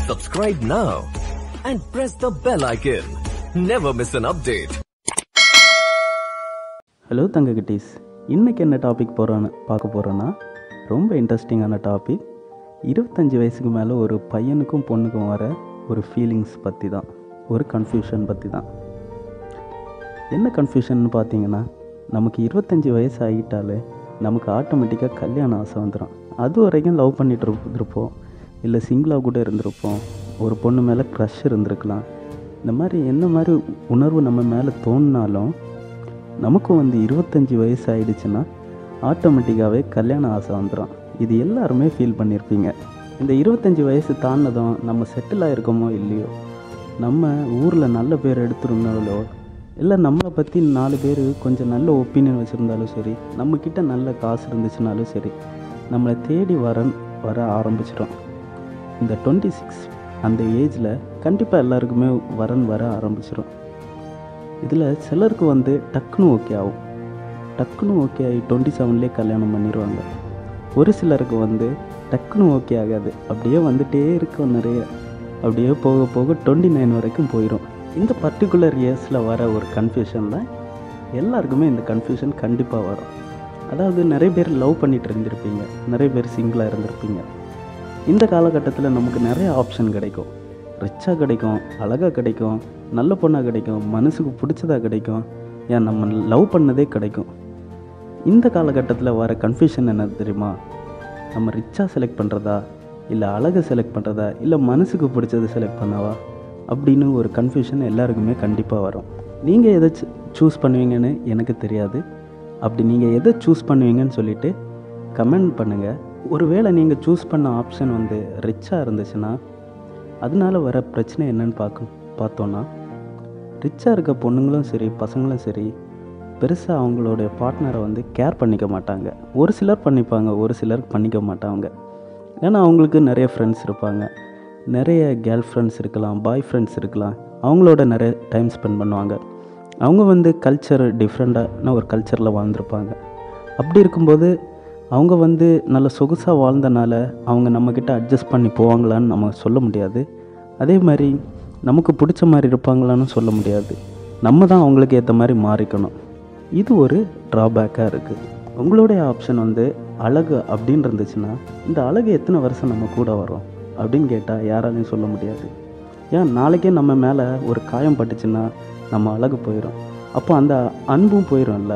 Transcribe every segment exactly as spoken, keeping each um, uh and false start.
Subscribe now and press the bell icon. Never miss an update. Hello தங்க kitties, இன்றைக்கி என்ன topic போகிறோன்னு பார்க்க போகிறோன்னா ரொம்ப இன்ட்ரெஸ்டிங்கான டாபிக். இருபத்தஞ்சி வயசுக்கு மேலே ஒரு பையனுக்கும் பொண்ணுக்கும் வர ஒரு ஃபீலிங்ஸ் பற்றி தான், ஒரு கன்ஃபியூஷன் பற்றி தான். என்ன கன்ஃபியூஷன் பார்த்தீங்கன்னா, நமக்கு இருபத்தஞ்சி வயசு ஆகிட்டாலே நமக்கு ஆட்டோமேட்டிக்காக கல்யாணம் ஆசை வந்துடும். அது வரைக்கும் லவ் பண்ணிகிட்டு இருந்திருப்போம், இல்லை சிங்கிளாக கூட இருந்திருப்போம், ஒரு பொண்ணு மேலே க்ரஷ் இருந்திருக்கலாம். இந்த மாதிரி என்ன மாதிரி உணர்வு நம்ம மேலே தோணினாலும் நமக்கும் வந்து இருபத்தஞ்சி வயசு ஆகிடுச்சுன்னா ஆட்டோமேட்டிக்காகவே கல்யாண ஆசை வந்துடும். இது எல்லாருமே ஃபீல் பண்ணியிருப்பீங்க. இந்த இருபத்தஞ்சி வயசு தாண்டினதும் நம்ம செட்டில் ஆகிருக்கோமோ இல்லையோ, நம்ம ஊரில் நல்ல பேர் எடுத்துருந்தாலோ, இல்லை நம்மளை பற்றி நாலு பேர் கொஞ்சம் நல்ல ஒப்பீனியன் வச்சுருந்தாலும் சரி, நம்மக்கிட்ட நல்ல காசு இருந்துச்சுனாலும் சரி, நம்மளை தேடி வரன் வர ஆரம்பிச்சிட்டோம். இந்த டுவெண்ட்டி சிக்ஸ் அந்த ஏஜில் கண்டிப்பாக எல்லாருக்குமே வரன் வர ஆரம்பிச்சிடும். இதில் சிலருக்கு வந்து டக்குன்னு ஓகே ஆகும், டக்குன்னு ஓகே ஆகி டுவெண்ட்டி செவன்லேயே கல்யாணம் பண்ணிடுவாங்க. ஒரு சிலருக்கு வந்து டக்குன்னு ஓகே ஆகாது, அப்படியே வந்துகிட்டே இருக்கும் நிறைய, அப்படியே போக போக டுவெண்ட்டி நைன் வரைக்கும் போயிடும். இந்த பர்டிகுலர் இயர்ஸில் வர ஒரு கன்ஃபியூஷன் தான் எல்லாருக்குமே. இந்த கன்ஃபியூஷன் கண்டிப்பாக வரும். அதாவது நிறைய பேர் லவ் பண்ணிகிட்டு இருந்திருப்பீங்க, நிறைய பேர் சிங்கிளாக இருந்திருப்பீங்க. இந்த காலகட்டத்தில் நமக்கு நிறைய ஆப்ஷன் கிடைக்கும். ரிச்சாக கிடைக்கும், அழகாக கிடைக்கும், நல்ல பொண்ணாக கிடைக்கும், மனசுக்கு பிடிச்சதாக கிடைக்கும், ஏன் நம்ம லவ் பண்ணதே கிடைக்கும். இந்த காலகட்டத்தில் வர கன்ஃபியூஷன் என்ன தெரியுமா? நம்ம ரிச்சாக செலக்ட் பண்ணுறதா, இல்லை அழகை செலக்ட் பண்ணுறதா, இல்லை மனசுக்கு பிடிச்சதை செலக்ட் பண்ணவா அப்படின்னு ஒரு கன்ஃபியூஷன் எல்லாருக்குமே கண்டிப்பாக வரும். நீங்கள் எதை சூஸ் பண்ணுவீங்கன்னு எனக்கு தெரியாது. அப்படி நீங்கள் எதை சூஸ் பண்ணுவீங்கன்னு சொல்லிவிட்டு கமெண்ட் பண்ணுங்கள். ஒருவேளை நீங்கள் சூஸ் பண்ண ஆப்ஷன் வந்து ரிச்சாக இருந்துச்சுன்னா அதனால் வர பிரச்சனை என்னன்னு பார்க்க பார்த்தோன்னா, ரிச்சாக இருக்க பொண்ணுங்களும் சரி பசங்களும் சரி பெருசாக அவங்களுடைய பார்ட்னரை வந்து கேர் பண்ணிக்க மாட்டாங்க. ஒரு சிலர் பண்ணிப்பாங்க, ஒரு சிலர் பண்ணிக்க மாட்டாங்க. ஏன்னா அவங்களுக்கு நிறைய ஃப்ரெண்ட்ஸ் இருப்பாங்க, நிறைய கேர்ள் ஃப்ரெண்ட்ஸ் இருக்கலாம், பாய் ஃப்ரெண்ட்ஸ் இருக்கலாம், அவங்களோட நிறைய டைம் ஸ்பெண்ட் பண்ணுவாங்க. அவங்க வந்து கல்ச்சர் டிஃப்ரெண்ட்டான ஒரு கல்ச்சரில் வாழ்ந்துருப்பாங்க. அப்படி இருக்கும்போது அவங்க வந்து நல்ல சொகுசாக வாழ்ந்தனால அவங்க நம்மக்கிட்ட அட்ஜஸ்ட் பண்ணி போவாங்களான்னு நம்ம சொல்ல முடியாது. அதே மாதிரி நமக்கு பிடிச்ச மாதிரி இருப்பாங்களான்னு சொல்ல முடியாது. நம்ம தான் அவங்களுக்கு ஏற்ற மாதிரி மாறிக்கணும். இது ஒரு ட்ராபேக்காக இருக்குது. உங்களுடைய ஆப்ஷன் வந்து அழகு அப்படின்னு இருந்துச்சுன்னா, இந்த அழகு எத்தனை வருஷம் நம்ம கூட வரும் அப்படின்னு கேட்டால் யாராலையும் சொல்ல முடியாது. ஏன் நாளைக்கே நம்ம மேலே ஒரு காயம் பட்டுச்சுன்னா நம்ம அழகு போயிடும், அப்போ அந்த அன்பும் போயிடும்ல.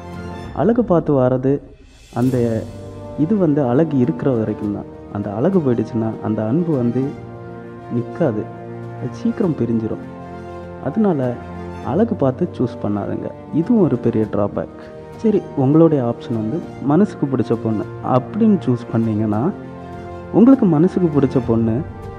அழகு பார்த்து வர்றது அந்த இது வந்து அழகு இருக்கிற வரைக்கும் தான். அந்த அழகு போயிடுச்சுன்னா அந்த அன்பு வந்து நிற்காது, சீக்கிரம் பிரிஞ்சிடும். அதனால அழகு பார்த்து சூஸ் பண்ணாதுங்க. இதுவும் ஒரு பெரிய ட்ராபேக். சரி, உங்களுடைய ஆப்ஷன் வந்து மனசுக்கு பிடிச்ச பொண்ணு அப்படின்னு சூஸ் பண்ணிங்கன்னா, உங்களுக்கு மனசுக்கு பிடிச்ச பொண்ணு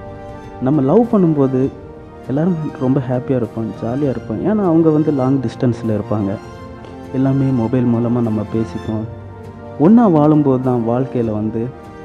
நம்ம லவ் பண்ணும்போது எல்லோரும் ரொம்ப ஹாப்பியாக இருப்போம், ஜாலியாக இருப்போம். ஏன்னா அவங்க வந்து லாங் டிஸ்டன்ஸில் இருப்பாங்க, எல்லாமே மொபைல் மூலமாக நம்ம பேசிப்போம். ஒன்றா வாழும்போது தான் வாழ்க்கையில் வந்து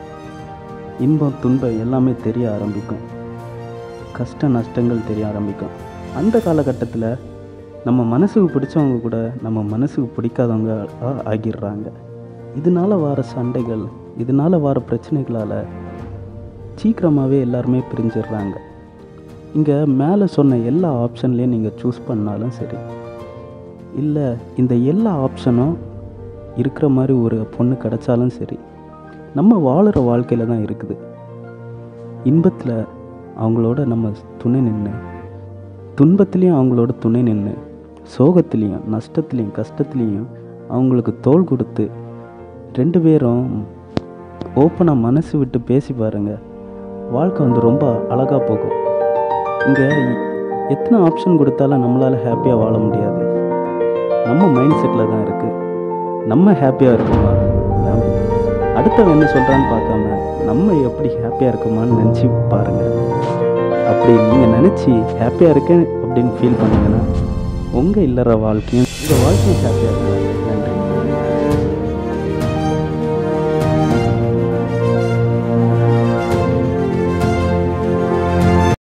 இன்பம் துன்பம் எல்லாமே தெரிய ஆரம்பிக்கும், கஷ்ட நஷ்டங்கள் தெரிய ஆரம்பிக்கும். அந்த காலகட்டத்தில் நம்ம மனசுக்கு பிடிச்சவங்க கூட நம்ம மனசுக்கு பிடிக்காதவங்க ஆகிடுறாங்க. இதனால் வர சண்டைகள், இதனால் வர பிரச்சனைகளால் சீக்கிரமாகவே எல்லாருமே பிரிஞ்சிடுறாங்க. இங்கே மேலே சொன்ன எல்லா ஆப்ஷன்லேயும் நீங்கள் சூஸ் பண்ணாலும் சரி, இல்லை இந்த எல்லா ஆப்ஷனும் இருக்கிற மாதிரி ஒரு பொண்ணு கிடைச்சாலும் சரி, நம்ம வாழுற வாழ்க்கையில் தான் இருக்குது. இன்பத்தில் அவங்களோட நம்ம துணை நின்று, துன்பத்துலேயும் அவங்களோட துணை நின்று, சோகத்துலேயும் நஷ்டத்துலேயும் கஷ்டத்துலேயும் அவங்களுக்கு தோள் கொடுத்து ரெண்டு பேரும் ஓப்பனாக மனசு விட்டு பேசி பாருங்கள், வாழ்க்கை வந்து ரொம்ப அழகாக போகும். இங்கே எத்தனை ஆப்ஷன் கொடுத்தாலும் நம்மளால் ஹாப்பியாக வாழ முடியாது. நம்ம மைண்ட் செட்டில் தான் இருக்குது. நம்ம ஹாப்பியாக இருக்குமா, அடுத்தவன் என்ன சொல்கிறான்னு பார்க்காம நம்ம எப்படி ஹாப்பியாக இருக்குமான்னு நினச்சி பாருங்கள். அப்படி நீங்கள் நினச்சி ஹாப்பியாக இருக்கேன் அப்படின்னு ஃபீல் பண்ணிங்கன்னா உங்கள் இல்லற வாழ்க்கையும் உங்கள் வாழ்க்கையும் ஹாப்பியாக இருக்கும்.